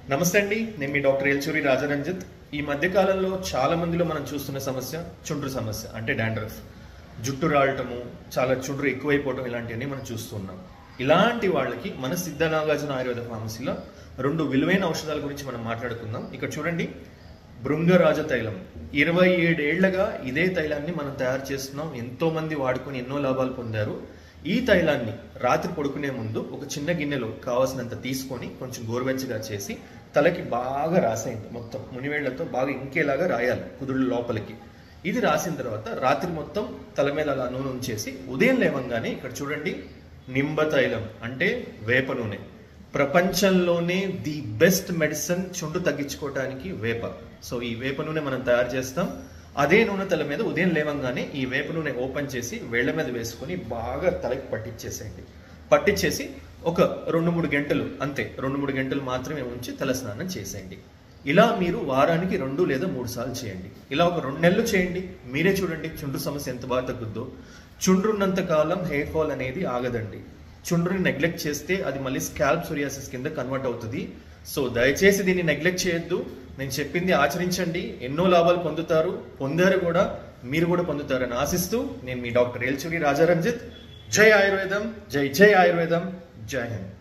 నమస్తే అండి, నేను మీ డాక్టర్ ఏల్చూరి రాజరంజిత్. ఈ మధ్య కాలంలో చాలా మందిలో మనం చూస్తున్న సమస్య చుండ్రు సమస్య, అంటే డాండ్రఫ్. జుట్టు రాలటము, చాలా చుండ్రు ఎక్కువైపోవటం, ఇలాంటివన్నీ మనం చూస్తున్నాం. ఇలాంటి వాళ్ళకి మన సిద్ధ నాగార్జున ఆయుర్వేద ఫార్మసీలో 2 విలువైన ఔషధాల గురించి మనం మాట్లాడుకుందాం. ఇక్కడ చూడండి, భృంగరాజ తైలం. 27 ఏళ్లగా ఇదే తైలాన్ని మనం తయారు చేస్తున్నాం. ఎంతో మంది వాడుకొని ఎన్నో లాభాలు పొందారు. ఈ తైలాన్ని రాత్రి పడుకునే ముందు ఒక చిన్న గిన్నెలో కావాల్సినంత తీసుకొని కొంచెం గోరువెచ్చగా చేసి తలకి బాగా రాసేయండి. మొత్తం మునివేళ్లతో బాగా ఇంకేలాగా రాయాలి కుదుళ్ళ లోపలికి. ఇది రాసిన తర్వాత రాత్రి మొత్తం తల మీద అలా నూనె ఉంచేసి ఉదయం లేవంగానే ఇక్కడ చూడండి, నింబ తైలం అంటే వేప నూనె. ప్రపంచంలోనే ది బెస్ట్ మెడిసిన్ చుండ్రు తగ్గించుకోవడానికి వేప. సో ఈ వేప నూనె మనం తయారు చేస్తాం. అదే నూనె తల మీద ఉదయం లేవంగానే ఈ వేప నూనె ఓపెన్ చేసి వేళ్ల మీద వేసుకొని బాగా తలకి పట్టించేసేయండి. పట్టించేసి ఒక 2-3 గంటలు, అంతే 2-3 గంటలు మాత్రమే ఉంచి తల స్నానం చేసేయండి. ఇలా మీరు వారానికి 2 లేదా 3 సార్లు చేయండి. ఇలా ఒక 2 నెలలు చేయండి. మీరే చూడండి చుండ్రు సమస్య ఎంత బాగా తగ్గుద్దో. చుండ్రున్నంత కాలం హెయిర్ ఫాల్ అనేది ఆగదండి. చుండ్రుని నెగ్లెక్ట్ చేస్తే అది మళ్ళీ స్కాల్ప్ సోరియాసిస్ కింద కన్వర్ట్ అవుతుంది. సో దయచేసి దీన్ని నెగ్లెక్ట్ చేయొద్దు. నేను చెప్పింది ఆచరించండి. ఎన్నో లాభాలు పొందారు కూడా. మీరు కూడా పొందుతారని ఆశిస్తూ నేను మీ డాక్టర్ ఏల్చూరి రాజరంజిత్. జై ఆయుర్వేదం, జై జై ఆయుర్వేదం, జై హింద్.